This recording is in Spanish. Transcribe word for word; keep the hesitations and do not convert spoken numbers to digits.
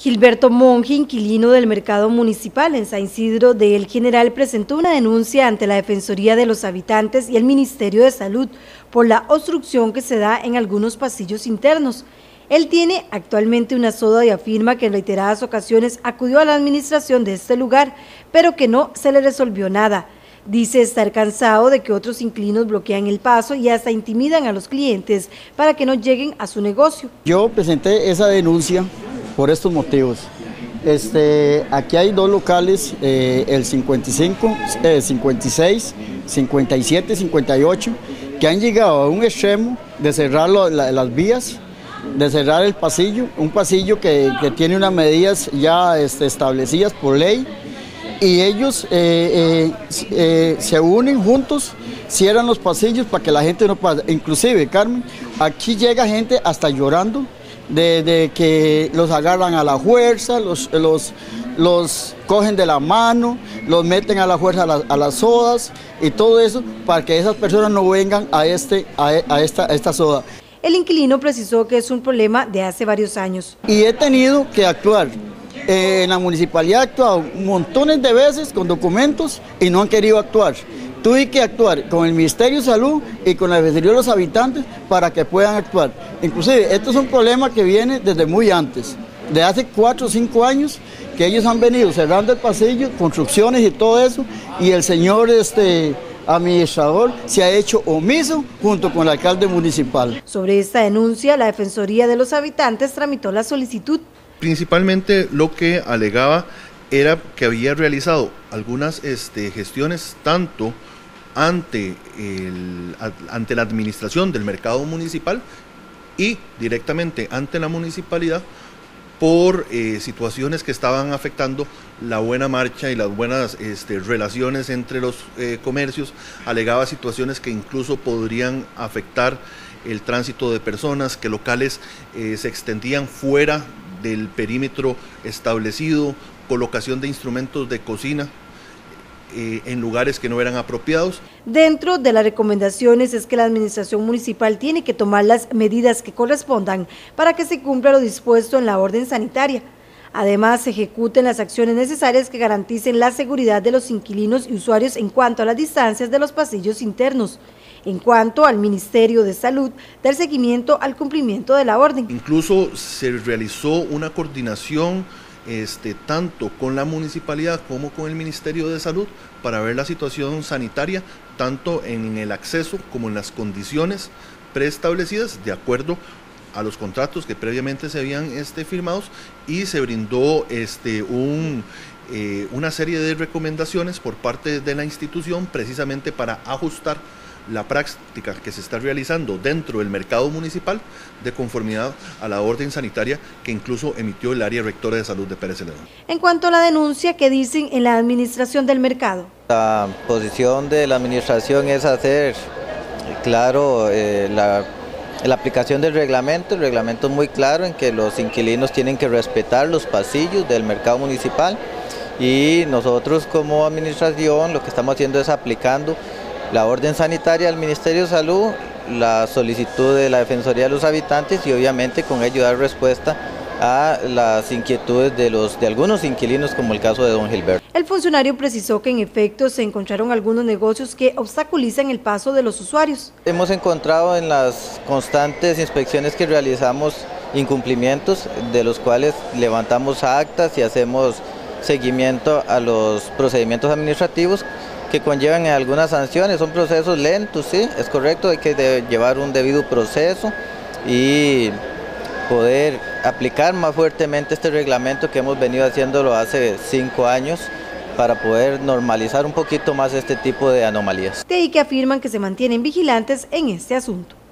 Gilberto Monge, inquilino del mercado municipal en San Isidro de El General, presentó una denuncia ante la Defensoría de los Habitantes y el Ministerio de Salud por la obstrucción que se da en algunos pasillos internos. Él tiene actualmente una soda y afirma que en reiteradas ocasiones acudió a la administración de este lugar, pero que no se le resolvió nada. Dice estar cansado de que otros inquilinos bloquean el paso y hasta intimidan a los clientes para que no lleguen a su negocio. Yo presenté esa denuncia por estos motivos. Este, aquí hay dos locales, eh, el cincuenta y cinco, eh, cincuenta y seis, cincuenta y siete, cincuenta y ocho, que han llegado a un extremo de cerrar lo, la, las vías, de cerrar el pasillo, un pasillo que, que tiene unas medidas ya este, establecidas por ley, y ellos eh, eh, eh, se unen juntos, cierran los pasillos para que la gente no pase. Inclusive, Carmen, aquí llega gente hasta llorando, De, de que los agarran a la fuerza, los, los, los cogen de la mano, los meten a la fuerza a, la, a las sodas y todo eso para que esas personas no vengan a, este, a, a, esta, a esta soda. El inquilino precisó que es un problema de hace varios años. Y he tenido que actuar. Eh, en la municipalidad he actuado montones de veces con documentos y no han querido actuar. Tuve que actuar con el Ministerio de Salud y con la Defensoría de los Habitantes para que puedan actuar. Inclusive, esto es un problema que viene desde muy antes, de hace cuatro o cinco años, que ellos han venido cerrando el pasillo, construcciones y todo eso, y el señor este, administrador se ha hecho omiso junto con el alcalde municipal. Sobre esta denuncia, la Defensoría de los Habitantes tramitó la solicitud. Principalmente lo que alegaba era que había realizado algunas este, gestiones tanto ante, el, ante la administración del mercado municipal y directamente ante la municipalidad por eh, situaciones que estaban afectando la buena marcha y las buenas este, relaciones entre los eh, comercios. Alegaba situaciones que incluso podrían afectar el tránsito de personas, que locales eh, se extendían fuera del perímetro establecido, colocación de instrumentos de cocina eh, en lugares que no eran apropiados. Dentro de las recomendaciones es que la administración municipal tiene que tomar las medidas que correspondan para que se cumpla lo dispuesto en la orden sanitaria. Además, se ejecuten las acciones necesarias que garanticen la seguridad de los inquilinos y usuarios en cuanto a las distancias de los pasillos internos. En cuanto al Ministerio de Salud, dar seguimiento al cumplimiento de la orden. Incluso se realizó una coordinación Este, tanto con la municipalidad como con el Ministerio de Salud para ver la situación sanitaria, tanto en el acceso como en las condiciones preestablecidas de acuerdo a los contratos que previamente se habían este, firmados, y se brindó este, un, eh, una serie de recomendaciones por parte de la institución precisamente para ajustar la práctica que se está realizando dentro del mercado municipal de conformidad a la orden sanitaria que incluso emitió el área rectora de salud de Pérez Celedón. En cuanto a la denuncia, ¿qué dicen en la administración del mercado? La posición de la administración es hacer claro eh, la, la aplicación del reglamento. El reglamento es muy claro en que los inquilinos tienen que respetar los pasillos del mercado municipal, y nosotros como administración lo que estamos haciendo es aplicando la orden sanitaria del Ministerio de Salud, la solicitud de la Defensoría de los Habitantes, y obviamente con ello dar respuesta a las inquietudes de, los, de algunos inquilinos, como el caso de don Gilberto. El funcionario precisó que en efecto se encontraron algunos negocios que obstaculizan el paso de los usuarios. Hemos encontrado en las constantes inspecciones que realizamos incumplimientos, de los cuales levantamos actas y hacemos seguimiento a los procedimientos administrativos que conllevan algunas sanciones. Son procesos lentos, sí, es correcto, hay que de llevar un debido proceso y poder aplicar más fuertemente este reglamento que hemos venido haciéndolo hace cinco años para poder normalizar un poquito más este tipo de anomalías. De ahí que afirman que se mantienen vigilantes en este asunto.